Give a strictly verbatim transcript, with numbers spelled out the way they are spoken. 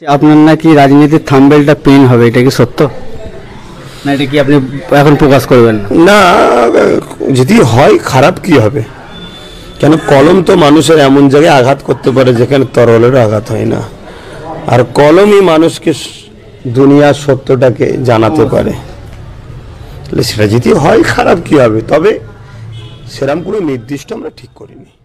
আপনার নাকি রাজনীতির থাম্বনেলটা পেন হবে, এটা কি সত্য না? এটা কি আপনি এখন প্রকাশ করবেন না? না, যদি হয় খারাপ কি হবে? কেন, কলম তো মানুষের এমন জায়গায় আঘাত করতে পারে যেখানে তরলেরও আঘাত হয় না, আর কলমই মানুষকে দুনিয়ার সত্যটাকে জানাতে পারে। তাহলে সেটা যদি হয় খারাপ কি হবে? তবে সেরকম কোনো নির্দিষ্ট আমরা ঠিক করিনি।